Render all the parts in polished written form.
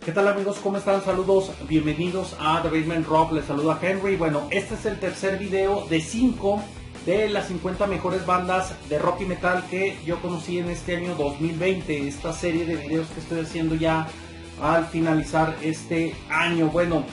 ¿Qué tal amigos? ¿Cómo están? Saludos, bienvenidos a The Basement Rock, les saluda Henry. Bueno, este es el tercer video de 5 de las 50 mejores bandas de rock y metal que yo conocí en este año 2020. Esta serie de videos que estoy haciendo ya al finalizar este año. Bueno,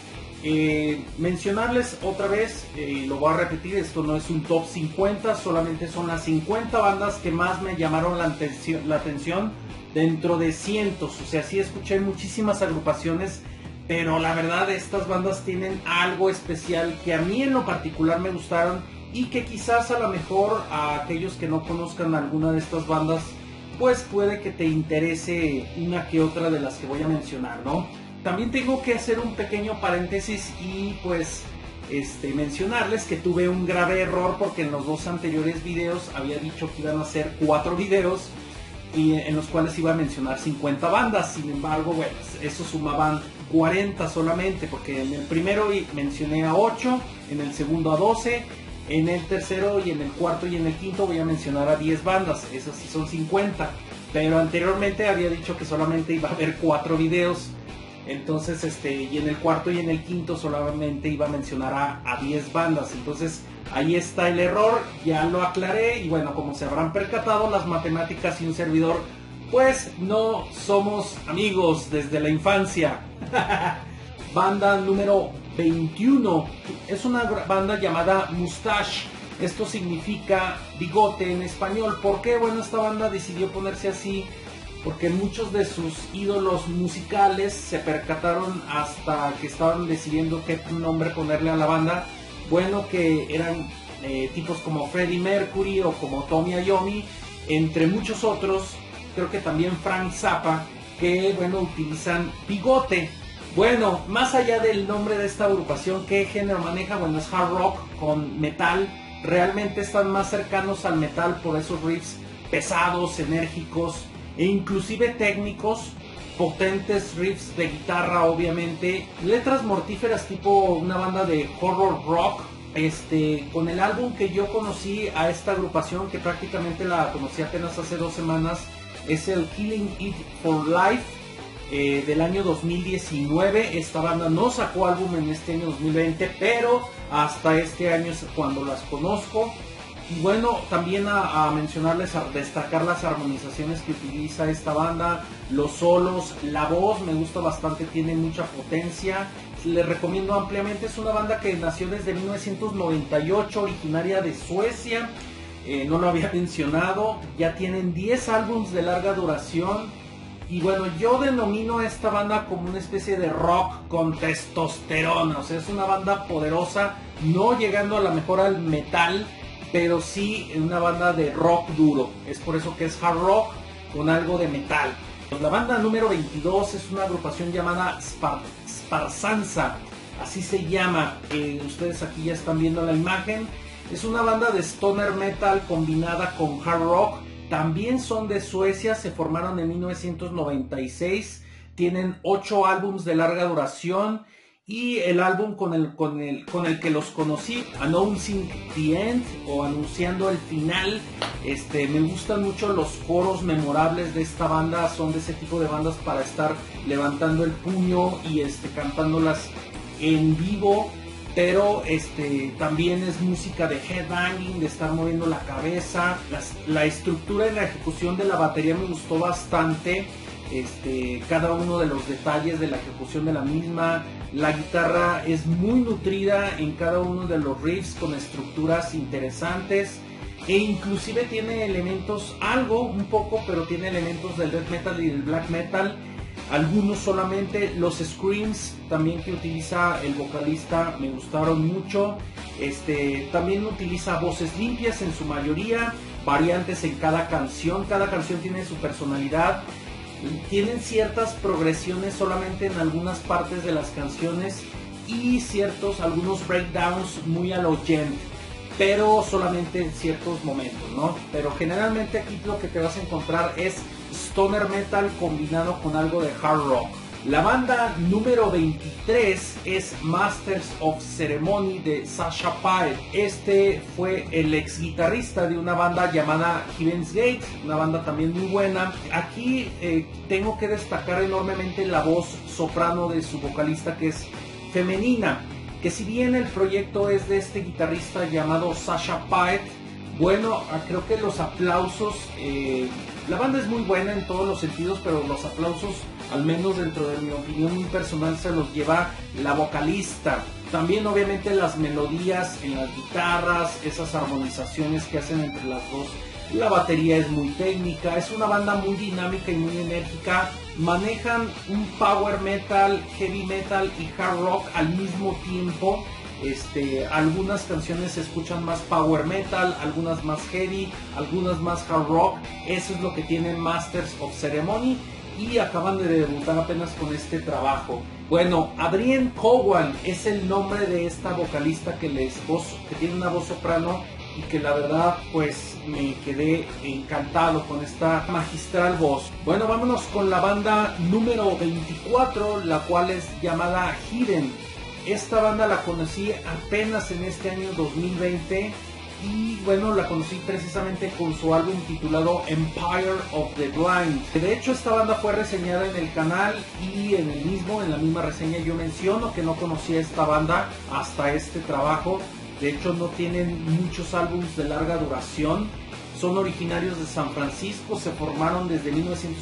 mencionarles otra vez, lo voy a repetir, esto no es un top 50, solamente son las 50 bandas que más me llamaron la atención dentro de cientos. O sea, sí escuché muchísimas agrupaciones, pero la verdad estas bandas tienen algo especial que a mí en lo particular me gustaron y que quizás a lo mejor a aquellos que no conozcan alguna de estas bandas, pues puede que te interese una que otra de las que voy a mencionar, ¿no? También tengo que hacer un pequeño paréntesis y pues mencionarles que tuve un grave error, porque en los dos anteriores videos había dicho que iban a ser 4 videos y en los cuales iba a mencionar 50 bandas. Sin embargo, bueno, eso sumaban 40 solamente, porque en el primero mencioné a 8, en el segundo a 12, en el tercero y en el cuarto y en el quinto voy a mencionar a 10 bandas. Esas sí son 50, pero anteriormente había dicho que solamente iba a haber 4 videos. Entonces, y en el cuarto y en el quinto solamente iba a mencionar a 10 bandas. Entonces, ahí está el error, ya lo aclaré. Y bueno, como se habrán percatado, las matemáticas y un servidor, pues no somos amigos desde la infancia. Banda número 21 es una banda llamada Mustache. Esto significa bigote en español. ¿Por qué? Bueno, esta banda decidió ponerse así porque muchos de sus ídolos musicales se percataron hasta que estaban decidiendo qué nombre ponerle a la banda. Bueno, que eran tipos como Freddie Mercury o como Tony Iommi, entre muchos otros. Creo que también Frank Zappa, que bueno, utilizan bigote. Bueno, más allá del nombre de esta agrupación, ¿qué género maneja? Bueno, es hard rock con metal. Realmente están más cercanos al metal por esos riffs pesados, enérgicos e inclusive técnicos, potentes riffs de guitarra, obviamente, letras mortíferas tipo una banda de horror rock. Con el álbum que yo conocí a esta agrupación, que prácticamente la conocí apenas hace 2 semanas, es el Killing It For Life, del año 2019. Esta banda no sacó álbum en este año 2020, pero hasta este año es cuando las conozco. Y bueno, también a mencionarles, a destacar las armonizaciones que utiliza esta banda, los solos, la voz me gusta bastante, tiene mucha potencia. Les recomiendo ampliamente, es una banda que nació desde 1998, originaria de Suecia, no lo había mencionado, ya tienen 10 álbumes de larga duración. Y bueno, yo denomino a esta banda como una especie de rock con testosterona. O sea, es una banda poderosa, no llegando a la mejor al metal, pero sí una banda de rock duro. Es por eso que es hard rock con algo de metal. La banda número 22 es una agrupación llamada Sparsanza, así se llama. Ustedes aquí ya están viendo la imagen. Es una banda de stoner metal combinada con hard rock. También son de Suecia, se formaron en 1996. Tienen 8 álbumes de larga duración. Y el álbum con el que los conocí, Announcing the End, o Anunciando el Final, me gustan mucho los coros memorables de esta banda. Son de ese tipo de bandas para estar levantando el puño y cantándolas en vivo. Pero también es música de headbanging, de estar moviendo la cabeza. La estructura y la ejecución de la batería me gustó bastante. Cada uno de los detalles de la ejecución de la misma. La guitarra es muy nutrida en cada uno de los riffs, con estructuras interesantes, e inclusive tiene elementos, un poco, pero tiene elementos del death metal y del black metal. Algunos solamente. Los screams también que utiliza el vocalista me gustaron mucho. También utiliza voces limpias en su mayoría, variantes en cada canción tiene su personalidad. Tienen ciertas progresiones solamente en algunas partes de las canciones y algunos breakdowns muy a lo Gent, pero solamente en ciertos momentos, ¿no? Pero generalmente aquí lo que te vas a encontrar es stoner metal combinado con algo de hard rock. La banda número 23 es Masters of Ceremony de Sasha Paeth. Este fue el ex guitarrista de una banda llamada Heaven's Gate, una banda también muy buena. Aquí tengo que destacar enormemente la voz soprano de su vocalista, que es femenina, que si bien el proyecto es de este guitarrista llamado Sasha Paeth, bueno, creo que los aplausos, la banda es muy buena en todos los sentidos, pero los aplausos, al menos dentro de mi opinión muy personal, se los lleva la vocalista. También obviamente las melodías en las guitarras, esas armonizaciones que hacen entre las dos. La batería es muy técnica, es una banda muy dinámica y muy enérgica. Manejan un power metal, heavy metal y hard rock al mismo tiempo. Algunas canciones se escuchan más power metal, algunas más heavy, algunas más hard rock. Eso es lo que tiene Masters of Ceremony y acaban de debutar apenas con este trabajo. Bueno, Adrienne Cowan es el nombre de esta vocalista que tiene una voz soprano y que la verdad pues me quedé encantado con esta magistral voz. Bueno, vámonos con la banda número 24, la cual es llamada Hidden. Esta banda la conocí apenas en este año 2020 y bueno, la conocí precisamente con su álbum titulado Empire of the Blind. De hecho, esta banda fue reseñada en el canal y en la misma reseña yo menciono que no conocía esta banda hasta este trabajo. De hecho, no tienen muchos álbumes de larga duración. Son originarios de San Francisco, se formaron desde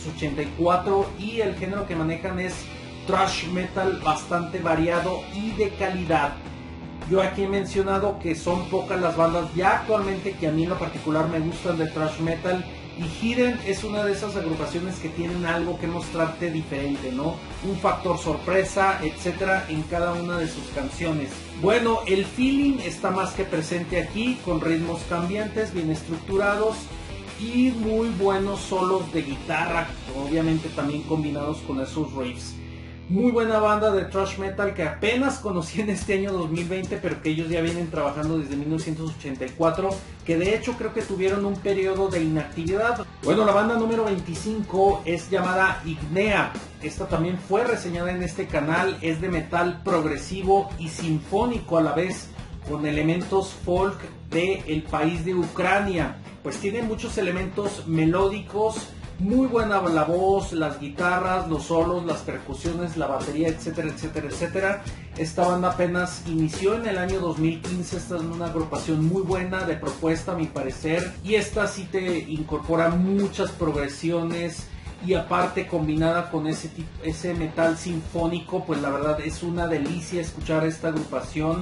1984 y el género que manejan es thrash metal bastante variado y de calidad. Yo aquí he mencionado que son pocas las bandas ya actualmente que a mí en lo particular me gustan de thrash metal, y Hidden es una de esas agrupaciones que tienen algo que mostrarte diferente, ¿no? Un factor sorpresa, etcétera, en cada una de sus canciones. Bueno, el feeling está más que presente aquí, con ritmos cambiantes, bien estructurados y muy buenos solos de guitarra, obviamente también combinados con esos riffs. Muy buena banda de thrash metal que apenas conocí en este año 2020, pero que ellos ya vienen trabajando desde 1984, que de hecho creo que tuvieron un periodo de inactividad. Bueno, la banda número 25 es llamada Ignea. Esta también fue reseñada en este canal, es de metal progresivo y sinfónico a la vez, con elementos folk del país de Ucrania. Pues tiene muchos elementos melódicos. Muy buena la voz, las guitarras, los solos, las percusiones, la batería, etcétera, etcétera, etcétera. Esta banda apenas inició en el año 2015. Esta es una agrupación muy buena de propuesta a mi parecer. Y esta sí te incorpora muchas progresiones. Y aparte combinada con ese metal sinfónico, pues la verdad es una delicia escuchar esta agrupación.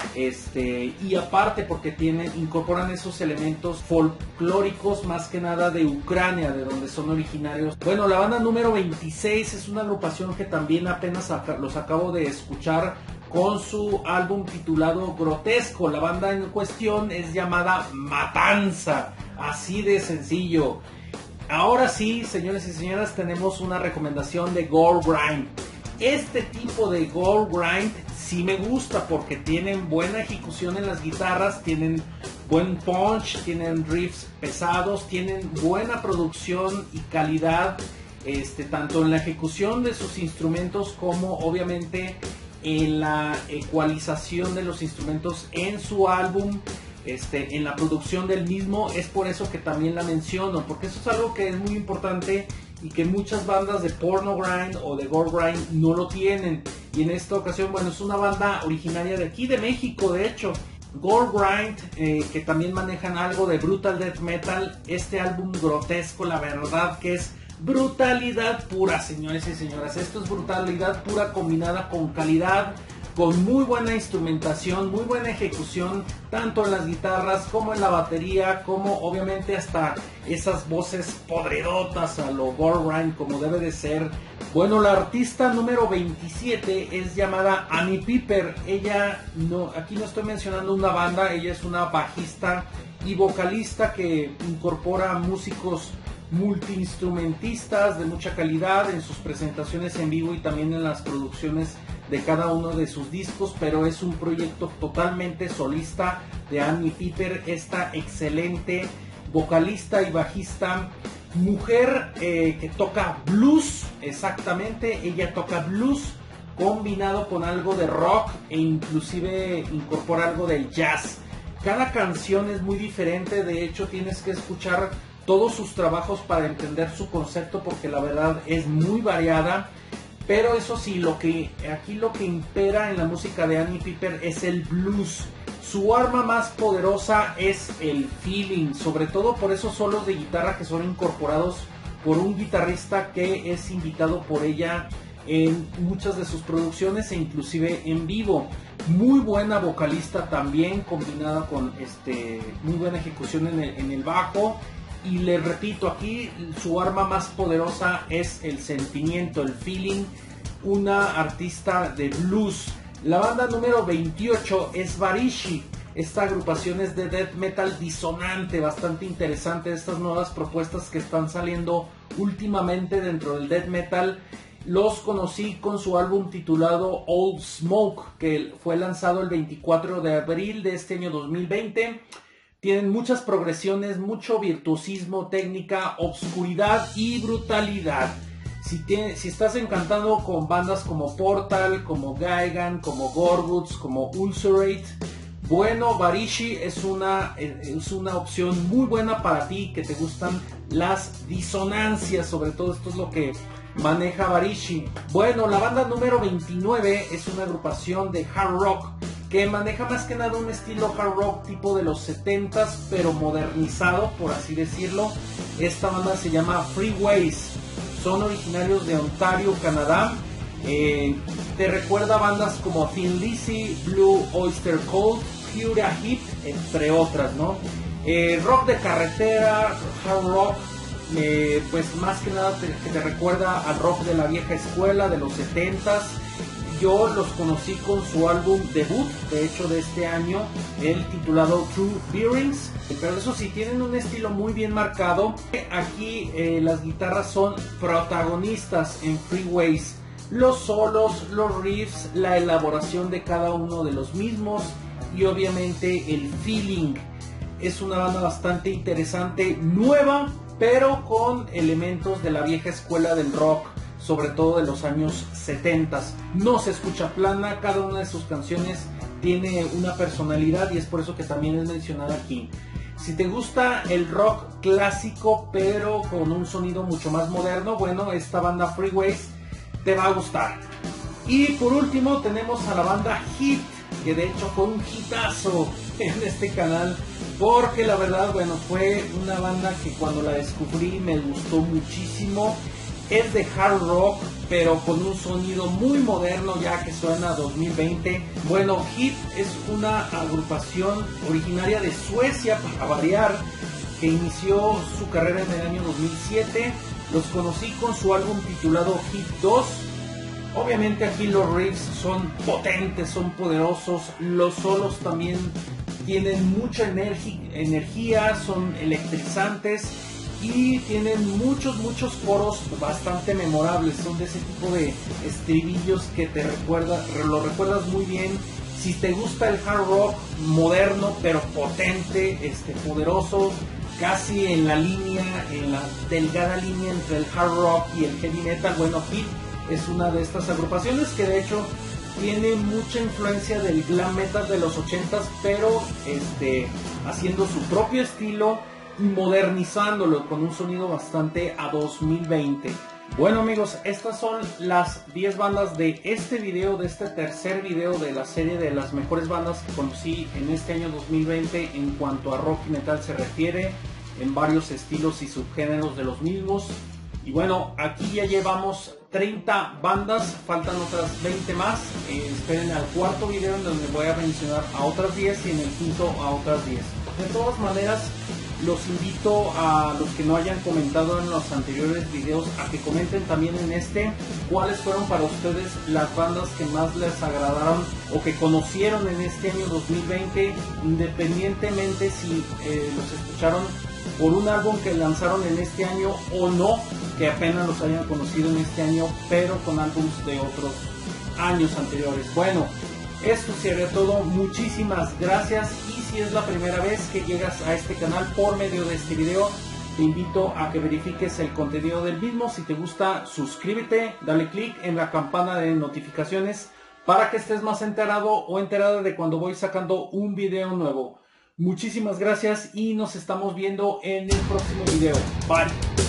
Y aparte porque incorporan esos elementos folclóricos más que nada de Ucrania, de donde son originarios. Bueno, la banda número 26 es una agrupación que también apenas los acabo de escuchar con su álbum titulado Grotesco. La banda en cuestión es llamada Matanza, así de sencillo. Ahora sí, señores y señoras, tenemos una recomendación de Gore Grind. Este tipo de Gore Grind sí me gusta porque tienen buena ejecución en las guitarras, tienen buen punch, tienen riffs pesados, tienen buena producción y calidad, tanto en la ejecución de sus instrumentos como obviamente en la ecualización de los instrumentos en su álbum. En la producción del mismo. Es por eso que también la menciono, porque eso es algo que es muy importante y que muchas bandas de porno grind o de gore grind no lo tienen. Y en esta ocasión, bueno, es una banda originaria de aquí de México, de hecho. Gore Grind, que también manejan algo de brutal death metal. Este álbum Grotesco, la verdad que es brutalidad pura, señores y señoras. Esto es brutalidad pura combinada con calidad, con muy buena instrumentación, muy buena ejecución, tanto en las guitarras como en la batería, como obviamente hasta esas voces podridotas a lo Gore Grind como debe de ser. Bueno, la artista número 27 es llamada Annie Piper. Ella, aquí no estoy mencionando una banda, ella es una bajista y vocalista que incorpora músicos multiinstrumentistas de mucha calidad en sus presentaciones en vivo y también en las producciones de cada uno de sus discos, pero es un proyecto totalmente solista de Annie Piper, esta excelente vocalista y bajista mujer que toca blues, exactamente, ella toca blues combinado con algo de rock e inclusive incorpora algo del jazz. Cada canción es muy diferente, de hecho tienes que escuchar todos sus trabajos para entender su concepto porque la verdad es muy variada. Pero eso sí, lo que impera en la música de Annie Piper es el blues. Su arma más poderosa es el feeling, sobre todo por esos solos de guitarra que son incorporados por un guitarrista que es invitado por ella en muchas de sus producciones e inclusive en vivo. Muy buena vocalista también, combinada con muy buena ejecución en el bajo. Y le repito, aquí su arma más poderosa es el sentimiento, el feeling, una artista de blues. La banda número 28 es Varishi. Esta agrupación es de death metal disonante, bastante interesante. Estas nuevas propuestas que están saliendo últimamente dentro del death metal. Los conocí con su álbum titulado Old Smoke, que fue lanzado el 24 de abril de este año 2020. Tienen muchas progresiones, mucho virtuosismo, técnica, obscuridad y brutalidad. Si estás encantado con bandas como Portal, como Gigan, como Gorguts, como Ulcerate, bueno, Varishi es una opción muy buena para ti, que te gustan las disonancias, sobre todo esto es lo que maneja Varishi. Bueno, la banda número 29 es una agrupación de hard rock que maneja más que nada un estilo hard rock tipo de los 70s, pero modernizado, por así decirlo. Esta banda se llama Freeways, son originarios de Ontario, Canadá. Te recuerda bandas como Thin Lizzy, Blue Oyster Cult, Pura Hip, entre otras, ¿no? Rock de carretera, hard rock, pues más que nada te recuerda al rock de la vieja escuela de los 70s. Yo los conocí con su álbum debut, de hecho de este año, el titulado True Bearings. Pero eso sí, tienen un estilo muy bien marcado. Aquí las guitarras son protagonistas en Freeways. Los solos, los riffs, la elaboración de cada uno de los mismos y obviamente el feeling. Es una banda bastante interesante, nueva, pero con elementos de la vieja escuela del rock, sobre todo de los años 70. No se escucha plana, cada una de sus canciones tiene una personalidad y es por eso que también es mencionada aquí. Si te gusta el rock clásico pero con un sonido mucho más moderno, bueno, esta banda Freeways te va a gustar. Y por último tenemos a la banda Hit, que de hecho fue un hitazo en este canal, porque la verdad, bueno, fue una banda que cuando la descubrí me gustó muchísimo. Es de hard rock, pero con un sonido muy moderno, ya que suena a 2020. Bueno, Hit es una agrupación originaria de Suecia, para variar, que inició su carrera en el año 2007. Los conocí con su álbum titulado Hit 2. Obviamente aquí los riffs son potentes, son poderosos. Los solos también tienen mucha energía, son electrizantes. Y tienen muchos coros bastante memorables. Son de ese tipo de estribillos que lo recuerdas muy bien. Si te gusta el hard rock moderno pero potente, poderoso, casi en la delgada línea entre el hard rock y el heavy metal, bueno, Hit es una de estas agrupaciones que de hecho tiene mucha influencia del glam metal de los 80s, pero haciendo su propio estilo y modernizándolo con un sonido bastante a 2020. Bueno amigos, estas son las 10 bandas de este video, de este tercer video de la serie de las mejores bandas que conocí en este año 2020 en cuanto a rock y metal se refiere, en varios estilos y subgéneros de los mismos. Y bueno, aquí ya llevamos 30 bandas, faltan otras 20 más. Esperen al cuarto video en donde voy a mencionar a otras 10 y en el quinto a otras 10. De todas maneras, los invito a los que no hayan comentado en los anteriores videos a que comenten también en cuáles fueron para ustedes las bandas que más les agradaron o que conocieron en este año 2020, independientemente si los escucharon por un álbum que lanzaron en este año o no, que apenas los hayan conocido en este año pero con álbumes de otros años anteriores. Bueno, esto sería todo, muchísimas gracias. Y si es la primera vez que llegas a este canal por medio de este video, te invito a que verifiques el contenido del mismo. Si te gusta, suscríbete, dale click en la campana de notificaciones para que estés más enterado o enterada de cuando voy sacando un video nuevo. Muchísimas gracias y nos estamos viendo en el próximo video. Bye.